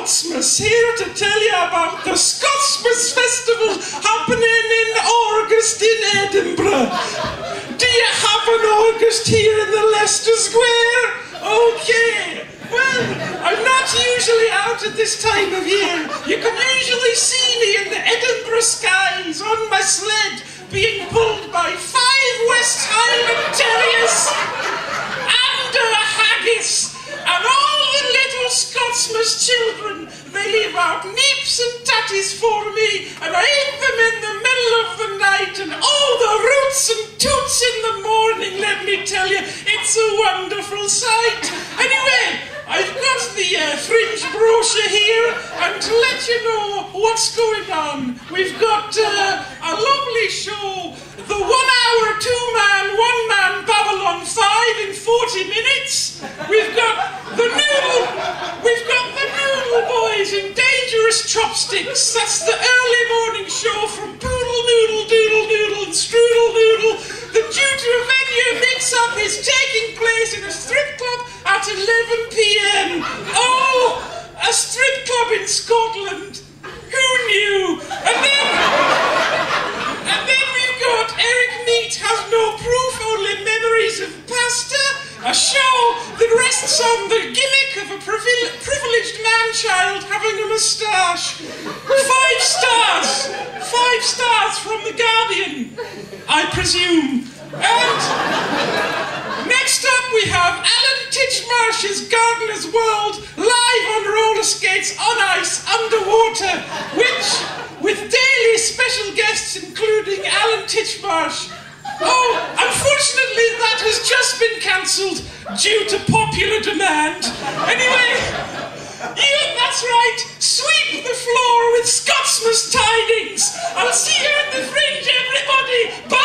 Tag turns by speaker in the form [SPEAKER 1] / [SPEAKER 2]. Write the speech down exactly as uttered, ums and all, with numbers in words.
[SPEAKER 1] Scotsmas, here to tell you about the Scotsmas Festival happening in August in Edinburgh. Do you have an August here in the Leicester Square? Okay. Well, I'm not usually out at this time of year. You can usually see me in the Edinburgh skies on my sled being pulled by five West Highland Terriers and a haggis. And all the little Scotsmas children, they leave out neeps and tatties for me, and I eat them in the middle of the night, and all the roots and toots in the morning, let me tell you, it's a wonderful sight. Anyway, I've got the uh, fringe brochure here, and to let you know what's going on, we've got uh, a lovely show, the one-hour, two-man, one-man Babylon five in forty minutes. We've got the noodle, we've got the Noodle Boys in Dangerous Chopsticks. That's the early morning show from Poodle Noodle, Doodle Noodle, and Strudel Noodle. The due to a venue mix-up is taking place in a strip club at eleven p m Oh, a strip club in Scotland. Who knew? And then, and then we've got Eric Meat Has No Proof, Only Memories of Pasta, a show that rests on the gimmick of a privil privileged man-child having a moustache. Five stars. Five stars from The Guardian, I presume. And next up we have Alan Titchmarsh's Gardener's World live on roller skates on ice underwater, which, with daily special guests including Alan Titchmarsh. Oh, unfortunately that has just been cancelled due to popular demand. Anyway, yeah, that's right, sweep the floor with Scotsmas tidings. I'll see you at the fringe, everybody. Bye.